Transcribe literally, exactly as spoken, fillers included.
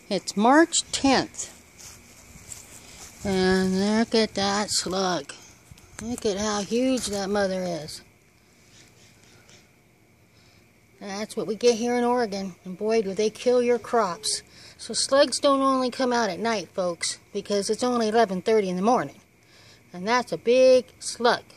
It's March tenth. And look at that slug. Look at how huge that mother is. That's what we get here in Oregon. And boy, do they kill your crops. So slugs don't only come out at night, folks, because it's only eleven thirty in the morning. And that's a big slug.